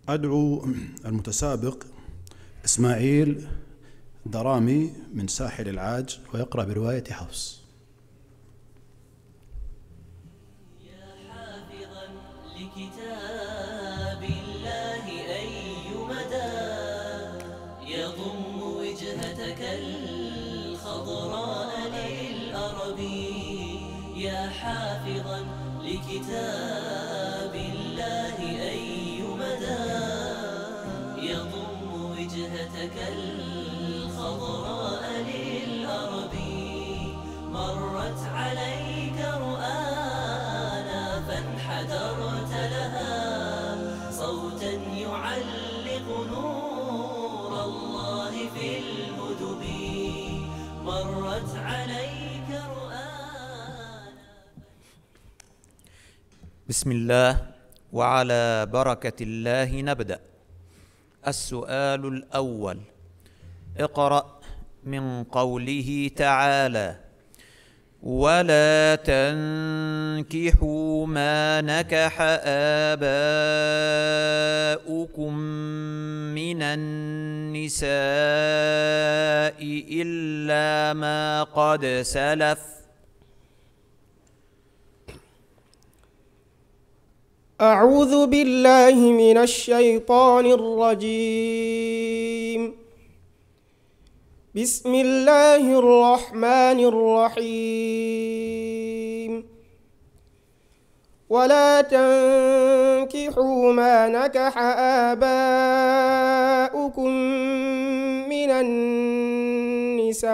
أدعو المتسابق إسماعيل درامي من ساحل العاج ويقرأ برواية حفص. يا حافظا لكتاب الله أي مدى يضم وجهتك الخضراء للأرب. يا حافظا لكتاب الله أي مدى يضم وجهتك الخضراء للأرب. مرت عليك رؤانا فانحدرت لها صوتا يعلق نور الله في الهدب. مرت عليك رؤانا. بسم الله وعلى بركة الله نبدأ. السؤال الأول: اقرأ من قوله تعالى: ولا تنكحوا ما نكح آباؤكم من النساء إلا ما قد سلف. أعوذ بالله من الشيطان الرجيم. بسم الله الرحمن الرحيم. ولا تنكحوا ما نكح آباؤكم من النساء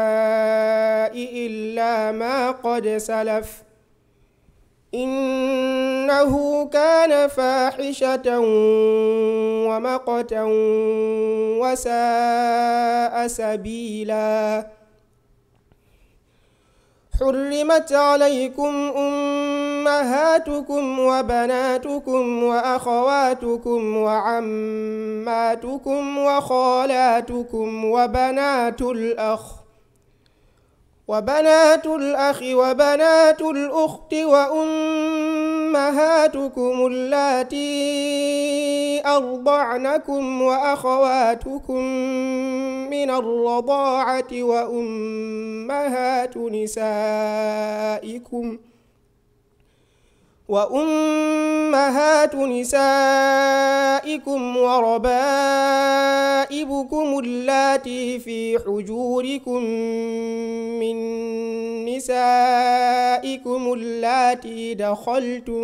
إلا ما قد سلف إنه كان فاحشة ومقتا وساء سبيلا. حرمت عليكم أمهاتكم وبناتكم وأخواتكم وعماتكم وخالاتكم وبنات الأخ وبنات الأخت وأمهاتكم اللاتي أرضعنكم وأخواتكم من الرضاعة وأمهات نسائكم وربائبكم اللاتي في حجوركم من نسائكم اللاتي دخلتم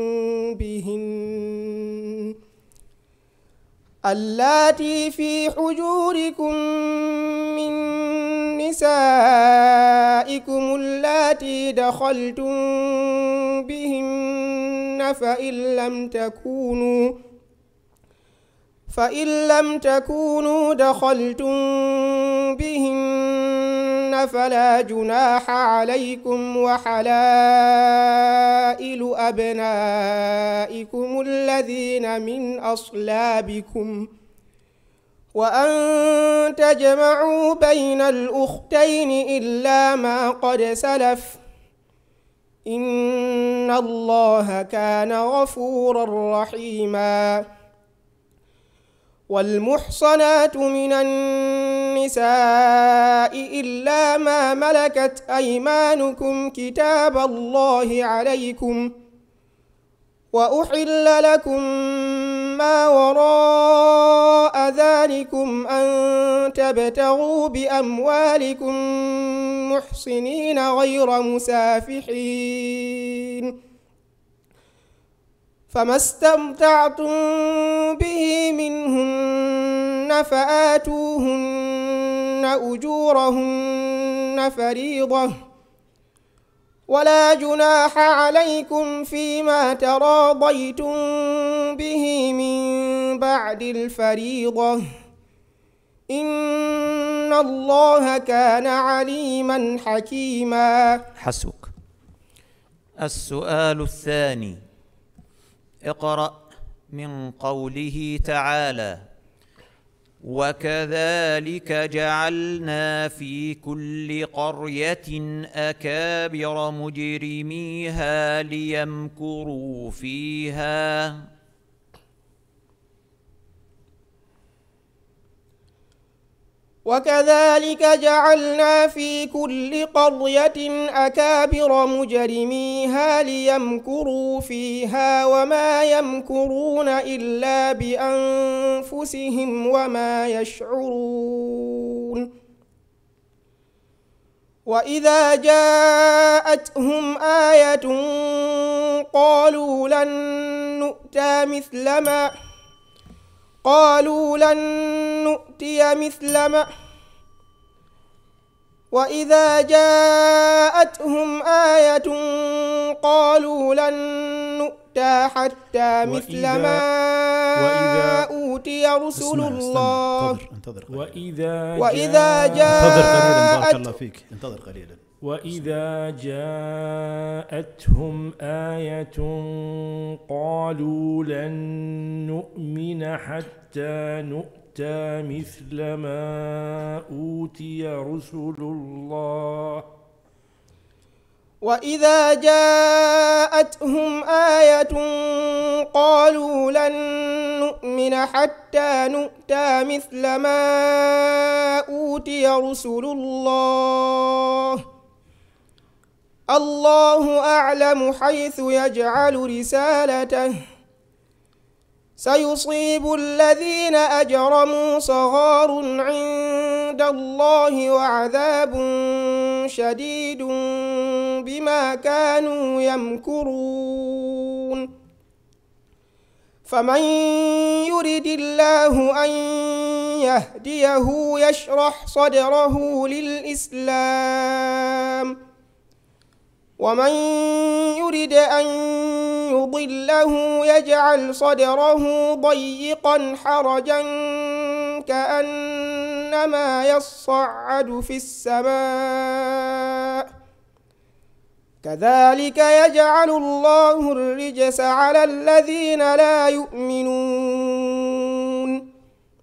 بهن فإن لم تكونوا دخلتم بهن فلا جناح عليكم وحلائل أبنائكم الذين من أصلابكم وأن تجمعوا بين الأختين إلا ما قد سلف إن الله كان غفورا رحيما. والمحصنات من النساء إلا ما ملكت أيمانكم كتاب الله عليكم وأحل لكم ما وراء ذلكم أن تبتغوا بأموالكم محصنين غير مسافحين فما استمتعتم به منهن فآتوهن أجورهن فريضة ولا جناح عليكم فيما تراضيتم به من بعد الفريضة إن الله كان عليما حكيما. حسبك. السؤال الثاني: اقرأ من قوله تعالى: وكذلك جعلنا في كل قرية أكابر مجرميها ليمكروا فيها. وكذلك جعلنا في كل قرية أكابر مجرميها ليمكروا فيها وما يمكرون إلا بأنفسهم وما يشعرون وإذا جاءتهم آية قالوا لن نؤتي مثل ما وإذا جاءتهم آية قالوا لن نؤتى حتى مثل ما أوتي رسل الله وإذا جاءتهم آية قالوا لن نؤمن حتى نؤتى مثل ما أوتي رسل الله وإذا جاءتهم آية قالوا لن نؤمن حتى نؤتى مثل ما أوتي رسل الله الله أعلم حيث يجعل رسالته سيصيب الذين أجرموا صغار عند الله وعذاب شديد بما كانوا يمكرون فمن يرد الله أن يهديه يشرح صدره للإسلام ومن يرد أن يضله يجعل صدره ضيقا حرجا كأنما يصعد في السماء كذلك يجعل الله الرجس على الذين لا يؤمنون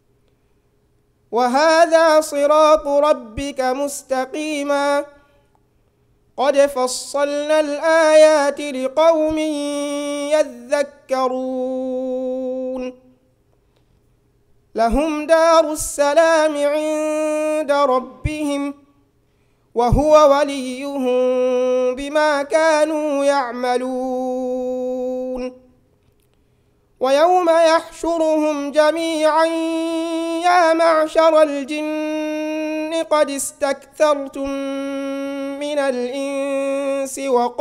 وهذا صراط ربك مستقيما قد فصلنا الآيات لقوم يذكرون لهم دار السلام عند ربهم وهو وليهم بما كانوا يعملون ويوم يحشرهم جميعا يا معشر الجن قد استكثرتم من الإنس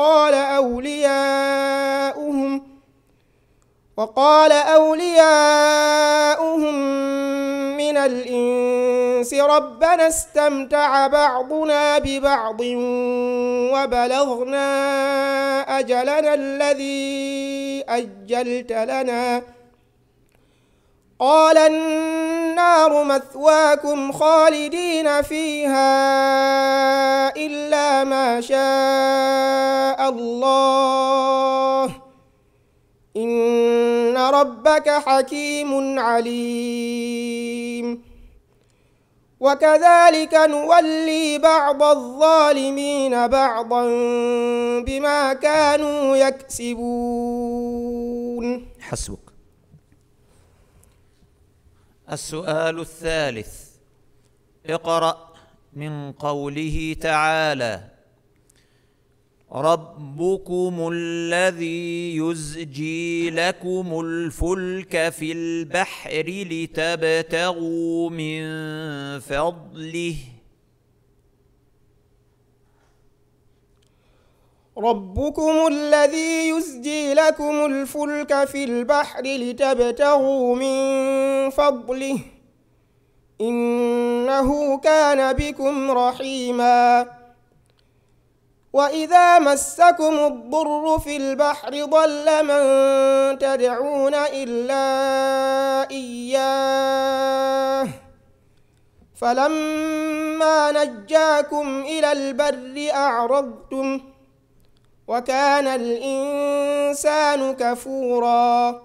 وقال أولياؤهم من الإنس ربنا استمتع بعضنا ببعض وبلغنا أجلنا الذي أجلت لنا قال النار مثواكم خالدين فيها إلا ما شاء الله إن ربك حكيم عليم وكذلك نولي بعض الظالمين بعضا بما كانوا يكسبون. حسبك. السؤال الثالث: اقرأ من قوله تعالى: ربكم الذي يزجي لكم الفلك في البحر لتبتغوا من فضله. ربكم الذي يزجي لكم الفلك في البحر لتبتغوا من فضله إنه كان بكم رحيما. وإذا مسكم الضر في البحر ضل من تدعون إلا إياه فلما نجاكم إلى البر أعرضتم وكان الإنسان كفورا.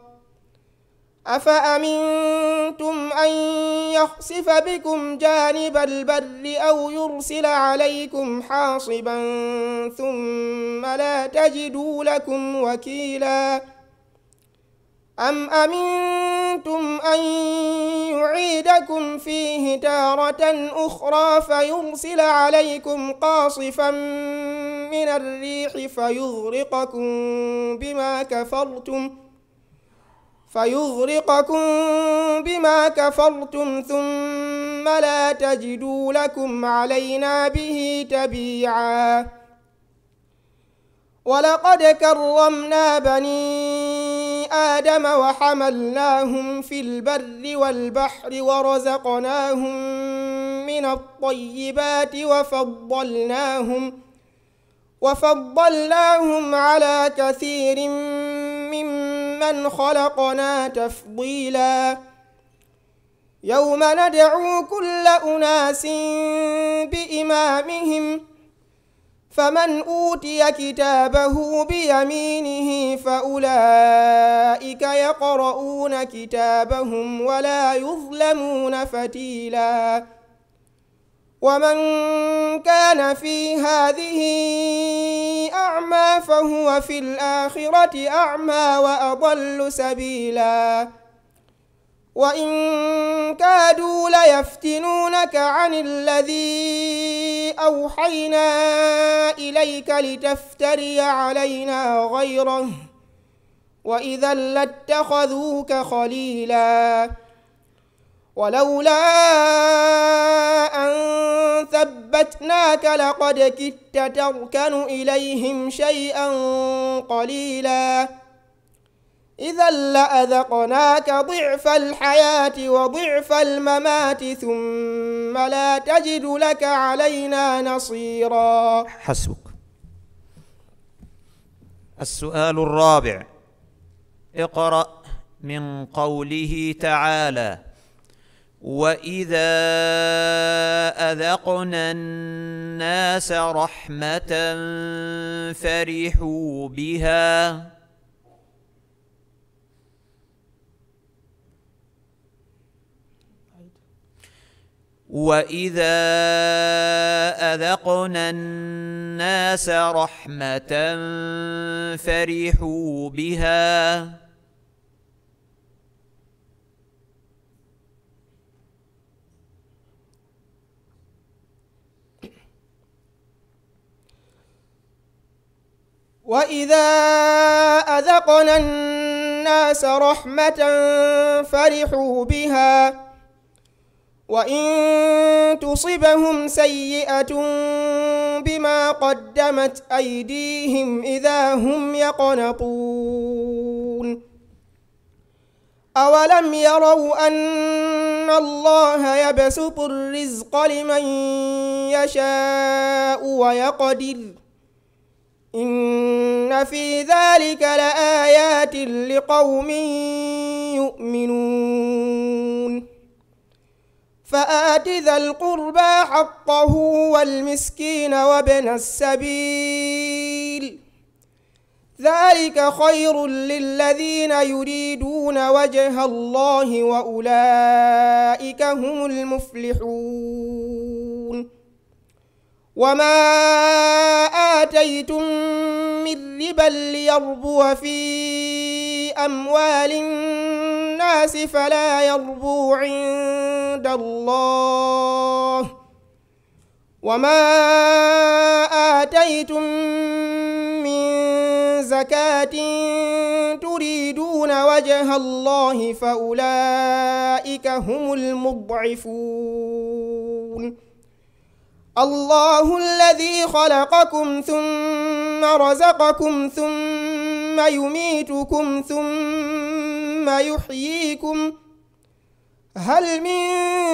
أفأمنتم أن يخسف بكم جانب البر أو يرسل عليكم حاصبا ثم لا تجدوا لكم وكيلا. أم أمنتم أن يعيدكم ينجيكم فيه تارة أخرى فيرسل عليكم قاصفا من الريح فيغرقكم بما كفرتم ثم لا تجدوا لكم علينا به تبيعا. ولقد كرمنا بني آدم وحملناهم في البر والبحر ورزقناهم من الطيبات وفضلناهم على كثير ممن خلقنا تفضيلا. يوم ندعو كل أناس بإمامهم فمن أوتي كتابه بيمينه فأولئك يقرؤون كتابهم ولا يظلمون فتيلا. ومن كان في هذه أعمى فهو في الآخرة أعمى وأضل سبيلا. وإن كادوا ليفتنونك عن الذي أوحينا إليك لتفتري علينا غيره وإذا لاتخذوك خليلا. ولولا أن ثبتناك لقد كدت تركن إليهم شيئا قليلا. إذا لأذقناك ضعف الحياة وضعف الممات ثم لا تجد لك علينا نصيرا. حسبك. السؤال الرابع: اقرأ من قوله تعالى: وإذا أذقنا الناس رحمة فرحوا بها وإذا أذقنا الناس رحمة فرحوا بها وإذا أذقنا الناس رحمة فرحوا بها وإن تصبهم سيئة بما قدمت أيديهم إذا هم يقنطون. أولم يروا أن الله يبسط الرزق لمن يشاء ويقدر إن في ذلك لآيات لقوم يؤمنون. فآت ذا القربى حقه والمسكين وابن السبيل ذلك خير للذين يريدون وجه الله وأولئك هم المفلحون. وما آتيتم من ربا ليربو في أموال الناس فلا يربو عند الله وما آتيتم من زكاة تريدون وجه الله فأولئك هم المضعفون. الله الذي خلقكم ثم رزقكم ثم يميتكم ثم يحييكم هل من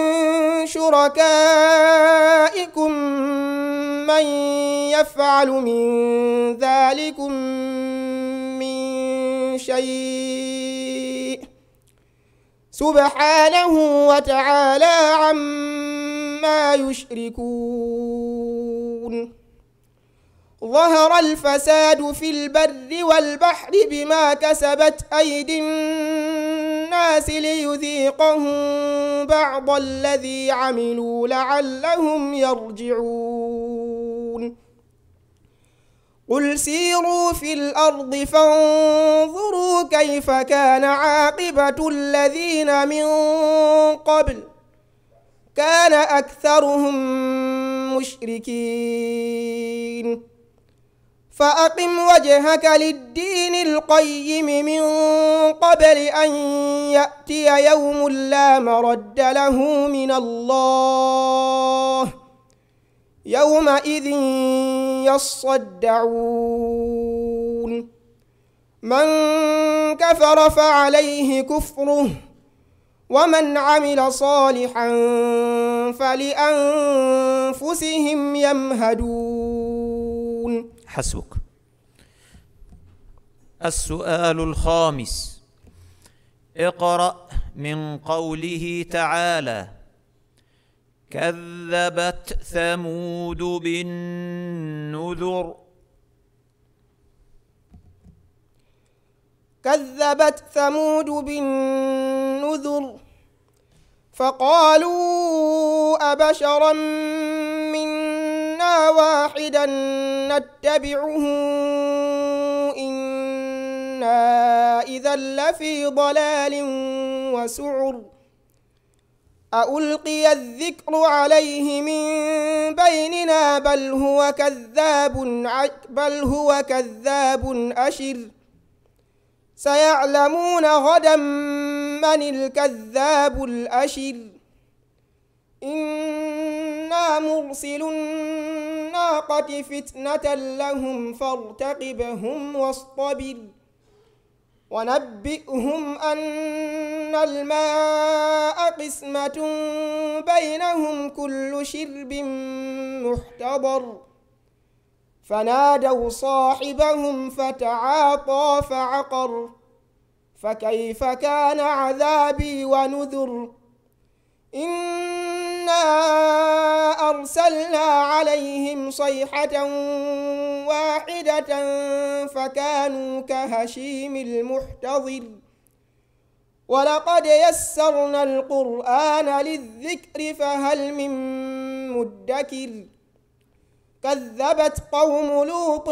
شركائكم من يفعل من ذلكم من شيء سبحانه وتعالى عما يشركون. ظهر الفساد في البر والبحر بما كسبت أيدي الناس ليذيقهم بعض الذي عملوا لعلهم يرجعون. قل سيروا في الأرض فانظروا كيف كان عاقبة الذين من قبل كان أكثرهم مشركين فأقم وجهك للدين القيم من قبل أن يأتي يوم لا مرد له من الله يومئذ يصدعون من كفر فعليه كفره ومن عمل صالحا فلأنفسهم يمهدون. حسبك. السؤال الخامس: اقرأ من قوله تعالى: كذبت ثمود بالنذر. كذبت ثمود بالنذر فقالوا أبشرا منا واحدا نتبعه إنا إذا لفي ضلال وسعر ألقي الذكر عليه من بيننا بل هو كذاب أشر سيعلمون غدا من الكذاب الأشر إنا مرسل الناقة فتنة لهم فارتقبهم واصطبر ونبئهم أن الماء قسمة بينهم كل شرب محتضر فنادوا صاحبهم فتعاطى فعقر فكيف كان عذابي ونذر إنا أرسلنا عليهم صيحة واحدة فكانوا كهشيم المحتضر ولقد يسرنا القرآن للذكر فهل من مدكر كذبت قوم لوط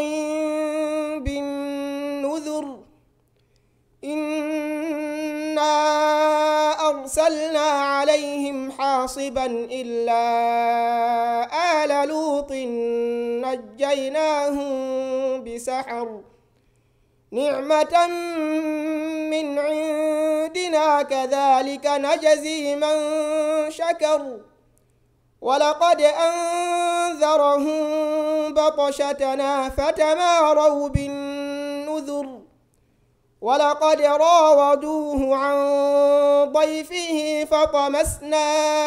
بالنذر إنا أرسلنا عليهم حاصبا إلا آل لوط نجيناهم بسحر نعمة من عندنا كذلك نجزي من شكر ولقد أنذرهم بطشتنا فتماروا بالنذر ولقد راودوه عن ضيفه فطمسنا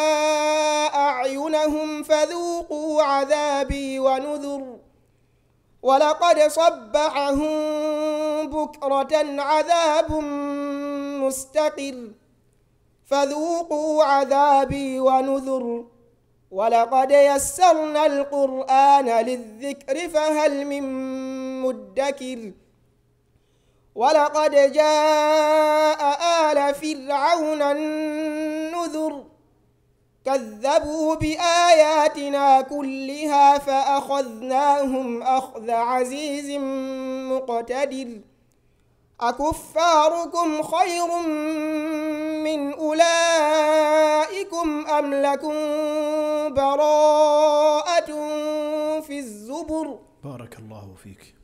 أعينهم فذوقوا عذابي ونذر ولقد صبحهم بكرة عذاب مستقر فذوقوا عذابي ونذر ولقد يسرنا القرآن للذكر فهل من مدكر ولقد جاء آل فرعون النذر كذبوا بآياتنا كلها فأخذناهم أخذ عزيز مقتدر أكفاركم خير من أولئكم أم لكم براءة في الزبر. بارك الله فيك.